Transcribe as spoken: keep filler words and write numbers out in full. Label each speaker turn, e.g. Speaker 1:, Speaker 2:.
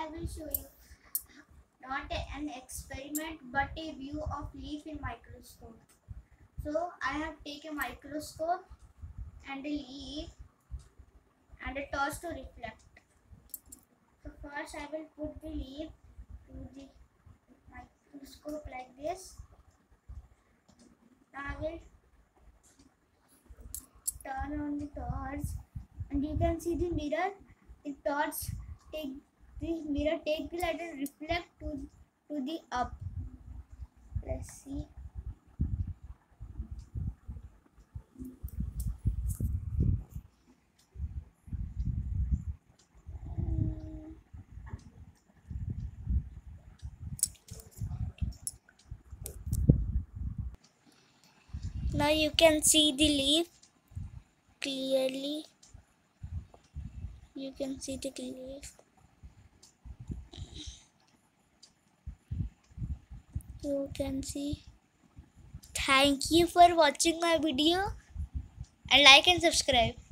Speaker 1: I will show you not an experiment but a view of leaf in microscope. So I have taken a microscope and a leaf and a torch to reflect. So first I will put the leaf to the microscope like this. Now I will turn on the torch and you can see the mirror. The torch take the mirror take the light and reflect to to the up. Let's see. Now you can see the leaf clearly. You can see the leaf. You can see. Thank you for watching my video and like and subscribe.